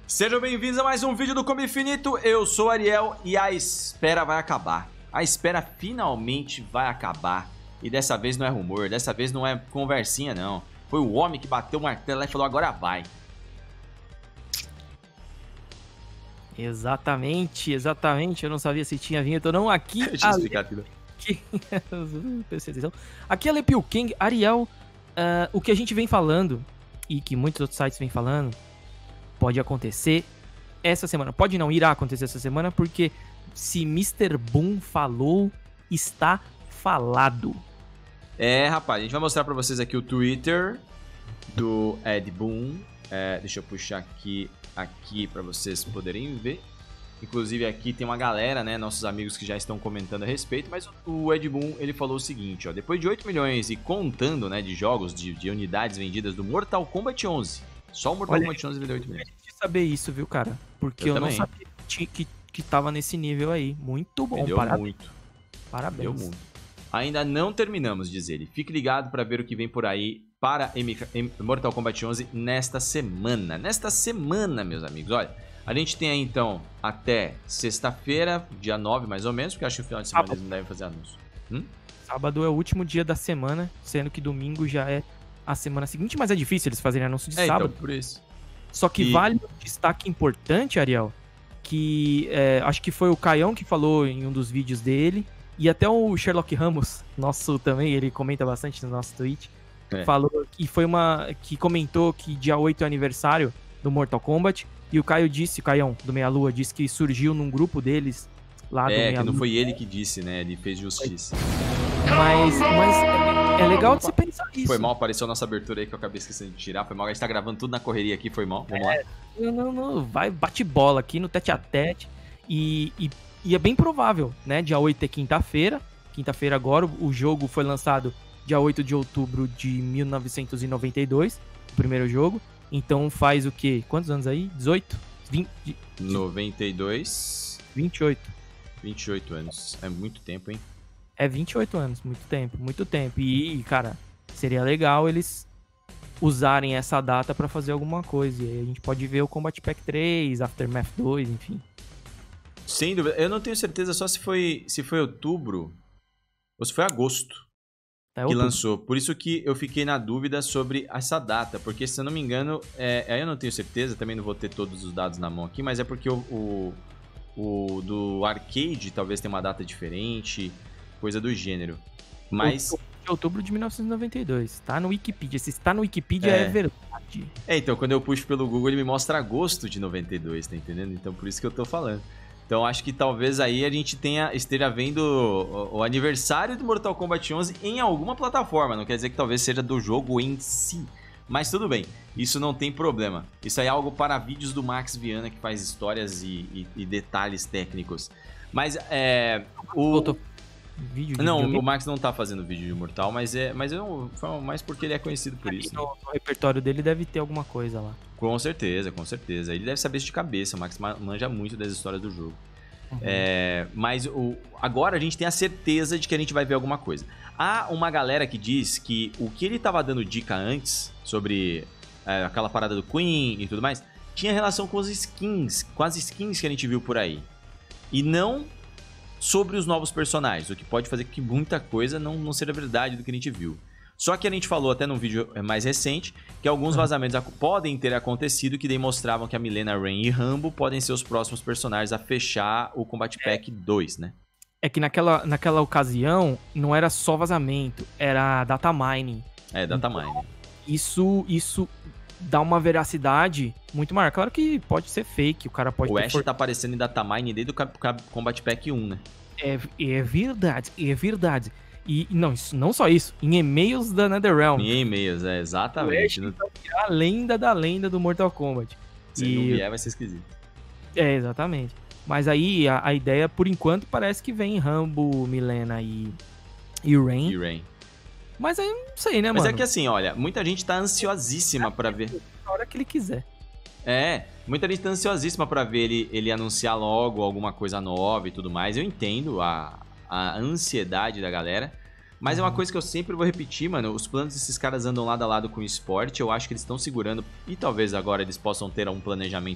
Sejam bem-vindos a mais um vídeo do Combo Infinito. Eu sou o Ariel e a espera vai acabar. A espera finalmente vai acabar. E dessa vez não é rumor, dessa vez não é conversinha não. Foi o homem que bateu o martelo e falou agora vai. Exatamente. Eu não sabia se tinha vinheta ou não. Aqui aqui é Lepil King, Ariel. O que a gente vem falando e que muitos outros sites vêm falando pode acontecer essa semana. Pode não, irá acontecer essa semana, porque se Mr. Boom falou, está falado. É, rapaz, a gente vai mostrar pra vocês aqui o Twitter do Ed Boon. Deixa eu puxar aqui pra vocês poderem ver. Inclusive aqui tem uma galera, né, nossos amigos que já estão comentando a respeito, mas o Ed Boon, ele falou o seguinte, ó, depois de 8 milhões e contando, né, de jogos, de unidades vendidas do Mortal Kombat 11, só o Mortal Kombat 11 vendeu 8 milhões. Eu saber isso, viu, cara? Porque eu não sabia que tava nesse nível aí. Muito bom, parabéns. Deu muito. Ainda não terminamos, diz ele. Fique ligado para ver o que vem por aí para Mortal Kombat 11 nesta semana. Nesta semana, meus amigos, olha, a gente tem aí então até sexta-feira, dia 9 mais ou menos, porque acho que no final de semana eles não devem fazer anúncio. Sábado é o último dia da semana, sendo que domingo já é a semana seguinte, mas é difícil eles fazerem anúncio de sábado. Então, por isso. Só que vale um destaque importante, Ariel, que acho que foi o Caião que falou em um dos vídeos dele, e até o Sherlock Ramos, nosso também, ele comenta bastante no nosso tweet, falou que que comentou que dia 8 é aniversário do Mortal Kombat, e o Caião, do Meia Lua, disse que surgiu num grupo deles lá do Meia Lua. Que não foi ele que disse, né? Ele fez justiça. Mas é legal de se pensar isso. Foi mal, apareceu a nossa abertura aí que eu acabei esquecendo de tirar. Foi mal, a gente tá gravando tudo na correria aqui, foi mal. Vamos lá. Não, vai, bate bola aqui no tete a tete. E é bem provável, né? Dia 8 é quinta-feira. Quinta-feira agora, o jogo foi lançado dia 8 de outubro de 1992, o primeiro jogo. Então faz o quê? Quantos anos aí? 18? 20? 92. 28. 28 anos. É muito tempo, hein? É 28 anos, muito tempo. E, cara, seria legal eles usarem essa data pra fazer alguma coisa. E aí a gente pode ver o Combat Pack 3, Aftermath 2, enfim. Sem dúvida. Eu não tenho certeza só se foi outubro ou se foi agosto que lançou. Por isso que eu fiquei na dúvida sobre essa data. Porque, se eu não me engano, aí eu não tenho certeza, também não vou ter todos os dados na mão aqui, mas é porque o do arcade talvez tenha uma data diferente, coisa do gênero. Mas... de outubro de 1992. Tá no Wikipedia. Se está no Wikipedia, é verdade. Então, quando eu puxo pelo Google, ele me mostra agosto de 92, tá entendendo? Então, por isso que eu tô falando. Então, acho que talvez aí a gente esteja vendo o aniversário do Mortal Kombat 11 em alguma plataforma. Não quer dizer que talvez seja do jogo em si. Mas tudo bem, isso não tem problema. Isso aí é algo para vídeos do Max Viana, que faz histórias e detalhes técnicos. Mas o Max não tá fazendo vídeo de Mortal, mas mais porque ele é conhecido por isso. No repertório dele deve ter alguma coisa lá. Com certeza. Ele deve saber isso de cabeça. O Max manja muito das histórias do jogo. Mas agora a gente tem a certeza de que a gente vai ver alguma coisa. Há uma galera que diz que o que ele tava dando dica antes sobre aquela parada do Queen e tudo mais, tinha relação com as skins que a gente viu por aí. E não sobre os novos personagens, o que pode fazer com que muita coisa não seja verdade do que a gente viu. Só que a gente falou até num vídeo mais recente que alguns vazamentos podem ter acontecido que demonstravam que a Milena, Rain e Rambo podem ser os próximos personagens a fechar o Combat Pack 2, né? É que naquela ocasião não era só vazamento, era data mining. Data mining. Isso dá uma veracidade muito maior. Claro que pode ser fake, o cara pode... O Ash tá aparecendo em data mining desde o Combat Pack 1, né? É verdade. E não só isso, em e-mails da NetherRealm. Em e-mails, exatamente. O Ash vai a lenda da lenda do Mortal Kombat. Se não vier, vai ser esquisito. Exatamente. Mas aí a ideia, por enquanto, parece que vem Rambo, Milena e Rain. Mas aí não sei, né, mano? Mas é que assim, olha, muita gente tá ansiosíssima pra ver. Na hora que ele quiser. Muita gente tá ansiosíssima pra ver ele anunciar logo alguma coisa nova e tudo mais. Eu entendo a ansiedade da galera. Mas é uma coisa que eu sempre vou repetir, mano. Os planos desses caras andam lado a lado com o esporte. Eu acho que eles estão segurando. E talvez agora eles possam ter um planejamento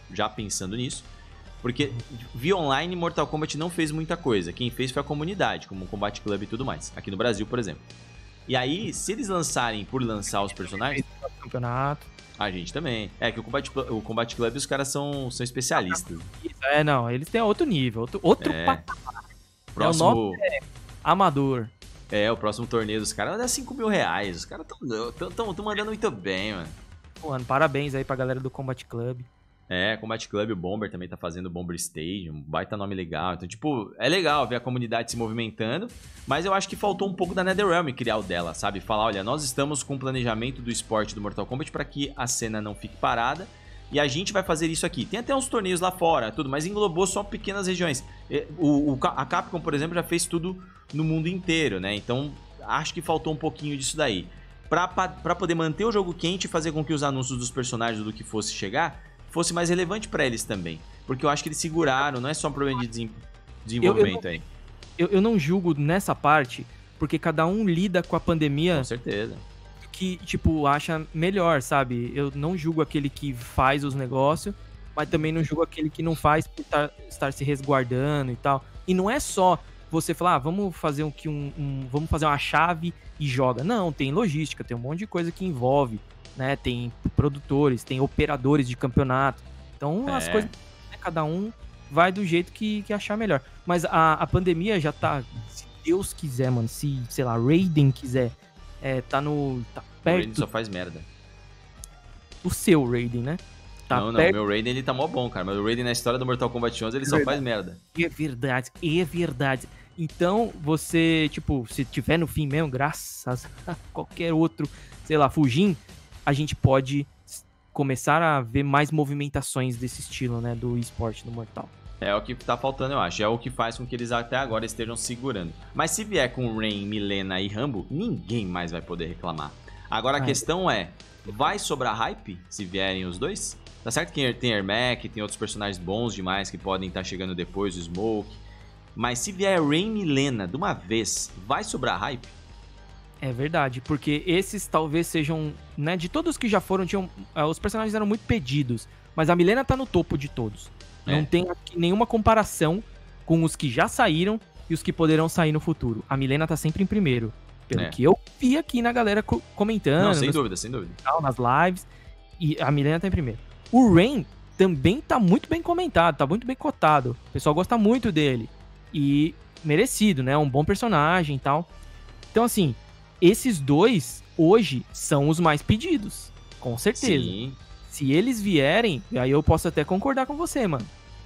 já pensando nisso. Porque via online, Mortal Kombat não fez muita coisa. Quem fez foi a comunidade, como o Combat Club e tudo mais. Aqui no Brasil, por exemplo. E aí, se eles lançarem por lançar os personagens... Campeonato. A gente também. É que o Combat Club, os caras são especialistas. Não, eles têm outro nível, outro patamar. Próximo... amador. O próximo torneio dos caras é 5 mil reais. Os caras tão mandando muito bem, mano. Mano, parabéns aí pra galera do Combat Club. Combat Club, o Bomber também tá fazendo o Bomber Stadium, baita nome legal. Então, tipo, é legal ver a comunidade se movimentando, mas eu acho que faltou um pouco da NetherRealm criar o dela, sabe? Falar, olha, nós estamos com o planejamento do esporte do Mortal Kombat para que a cena não fique parada e a gente vai fazer isso aqui. Tem até uns torneios lá fora, tudo, mas englobou só pequenas regiões. A Capcom, por exemplo, já fez tudo no mundo inteiro, né? Então, acho que faltou um pouquinho disso daí. Pra poder manter o jogo quente e fazer com que os anúncios dos personagens do que fosse chegar fosse mais relevante pra eles também. Porque eu acho que eles seguraram, não é só um problema de desenvolvimento aí. Eu não julgo nessa parte, porque cada um lida com a pandemia... Com certeza. Que, tipo, acha melhor, sabe? Eu não julgo aquele que faz os negócios, mas também não julgo aquele que não faz por estar se resguardando e tal. E não é só você falar, vamos fazer vamos fazer uma chave e joga. Não, tem logística, tem um monte de coisa que envolve, né? Tem produtores, tem operadores de campeonato. Então, as coisas, né, cada um vai do jeito que achar melhor. Mas a pandemia já tá, se Deus quiser, mano, se, sei lá, Raiden quiser, tá perto... O Raiden só faz merda. O seu Raiden, né? Tá não, meu Raiden ele tá mó bom, cara. Mas o Raiden na história do Mortal Kombat 11 ele só faz merda. É verdade. Então, você, tipo, se tiver no fim mesmo, graças a qualquer outro, sei lá, Fujin, a gente pode começar a ver mais movimentações desse estilo, né, do esporte do Mortal. É o que tá faltando, eu acho. É o que faz com que eles até agora estejam segurando. Mas se vier com Rain, Milena e Rambo, ninguém mais vai poder reclamar. Agora a questão é, vai sobrar hype se vierem os dois? Tá certo que tem Ermac, tem outros personagens bons demais que podem estar chegando depois, o Smoke. Mas se vier Rain e Milena de uma vez, vai sobrar hype? É verdade, porque esses talvez sejam, né, de todos que já foram, os personagens eram muito pedidos, mas a Milena tá no topo de todos. Não tem aqui nenhuma comparação com os que já saíram e os que poderão sair no futuro. A Milena tá sempre em primeiro, pelo que eu vi aqui na galera comentando. Não, sem dúvida. Nas lives, e a Milena tá em primeiro. O Rain também tá muito bem comentado, tá muito bem cotado. O pessoal gosta muito dele. E merecido, né? Um bom personagem e tal. Então, assim, esses dois, hoje, são os mais pedidos. Com certeza. Sim. Se eles vierem, aí eu posso até concordar com você, mano.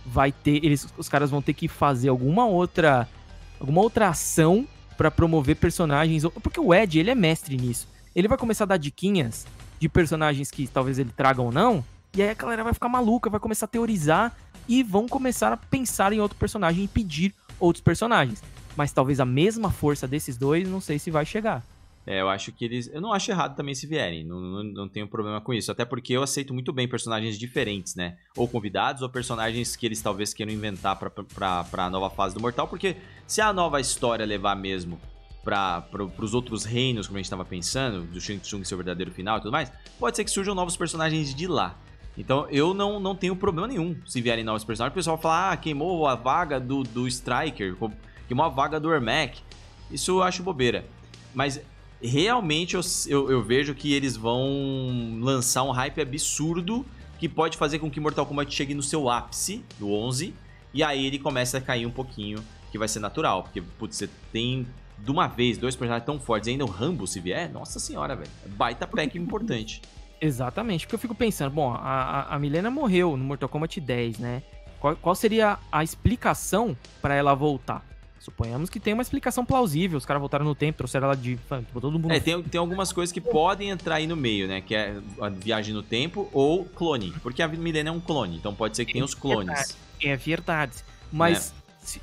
Os caras vão ter que fazer alguma outra ação pra promover personagens. Porque o Ed, ele é mestre nisso. Ele vai começar a dar diquinhas de personagens que talvez ele traga ou não. E aí a galera vai ficar maluca, vai começar a teorizar e vão começar a pensar em outro personagem e pedir outros personagens. Mas talvez a mesma força desses dois, não sei se vai chegar. Eu acho que eu não acho errado também se vierem, não tenho problema com isso. Até porque eu aceito muito bem personagens diferentes, né? Ou convidados, ou personagens que eles talvez queiram inventar pra nova fase do Mortal. Porque se a nova história levar mesmo pros outros reinos, como a gente tava pensando, do Shang Tsung ser o verdadeiro final e tudo mais, pode ser que surjam novos personagens de lá. Então eu não tenho problema nenhum se vierem novos personagens. O pessoal fala, queimou a vaga do Striker, queimou a vaga do Ermac. Isso eu acho bobeira. Mas realmente eu vejo que eles vão lançar um hype absurdo que pode fazer com que Mortal Kombat chegue no seu ápice, do 11, e aí ele começa a cair um pouquinho, que vai ser natural. Porque, putz, você tem de uma vez dois personagens tão fortes, e ainda o Rambo se vier, nossa senhora, velho. Baita pack importante. Exatamente, porque eu fico pensando, bom, a Milena morreu no Mortal Kombat 10, né? Qual seria a explicação pra ela voltar? Suponhamos que tem uma explicação plausível, os caras voltaram no tempo, trouxeram ela de... todo mundo... Tem algumas coisas que podem entrar aí no meio, né? Que é a viagem no tempo ou clone, porque a Milena é um clone, então pode ser que tenha os clones. É verdade, mas...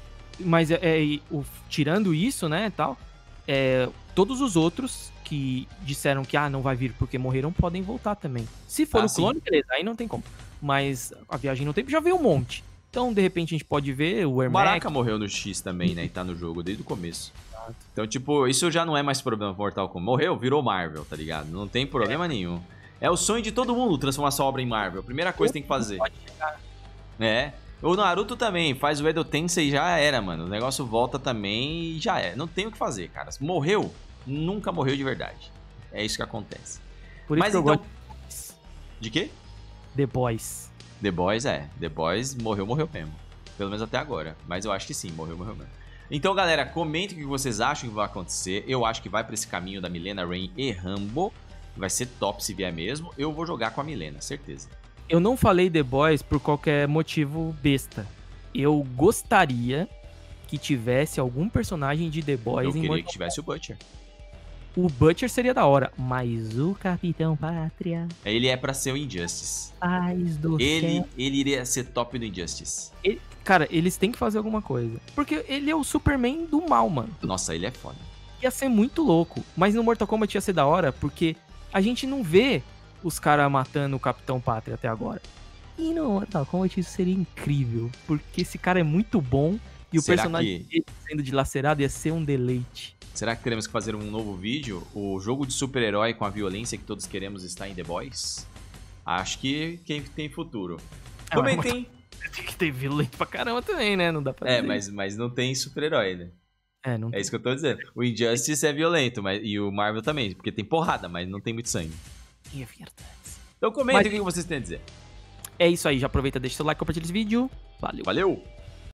tirando isso, né, tal, todos os outros que disseram que não vai vir porque morreram, podem voltar também. Se for o clone, beleza, aí não tem como. Mas a viagem no tempo já veio um monte. Então, de repente, a gente pode ver o Ermac. O Baraka morreu no X também, né, e tá no jogo desde o começo. Exato. Então, tipo, isso já não é mais problema pro Mortal Kombat. Morreu, virou Marvel, tá ligado? Não tem problema nenhum. É o sonho de todo mundo transformar sua obra em Marvel. A primeira coisa que tem que fazer. É. O Naruto também, faz o Edo Tensei e já era, mano. O negócio volta também e já é. Não tem o que fazer, cara. Morreu, nunca morreu de verdade. É isso que acontece. Por isso Mas que eu então... gosto De quê? The Boys. The Boys, The Boys morreu mesmo. Pelo menos até agora. Mas eu acho que sim, morreu mesmo. Então, galera, comentem o que vocês acham que vai acontecer. Eu acho que vai pra esse caminho da Milena, Rain e Rambo. Vai ser top se vier mesmo. Eu vou jogar com a Milena, certeza. Eu não falei The Boys por qualquer motivo besta. Eu gostaria que tivesse algum personagem de The Boys Eu em queria Mortal que tivesse o Butcher. O Butcher seria da hora, mas o Capitão Pátria... Ele é pra ser o Injustice. Paz do Ele céu. iria ser top do Injustice. Cara, eles têm que fazer alguma coisa. Porque ele é o Superman do mal, mano. Nossa, ele é foda. Ia ser muito louco. Mas no Mortal Kombat ia ser da hora, porque a gente não vê os caras matando o Capitão Pátria até agora. E no Mortal Kombat isso seria incrível. Porque esse cara é muito bom e o Será personagem dele sendo dilacerado ia ser um deleite. Será que teremos que fazer um novo vídeo? O jogo de super-herói com a violência que todos queremos está em The Boys? Acho que tem futuro. Comentem. Tem que ter violento pra caramba também, né? Não dá pra dizer. Mas não tem super-herói, né? Não É isso que eu tô dizendo. O Injustice é violento, e o Marvel também, porque tem porrada, mas não tem muito sangue. É verdade. Então comentem o que vocês têm a dizer. É isso aí, já aproveita, deixa seu like, compartilha esse vídeo. Valeu. Valeu!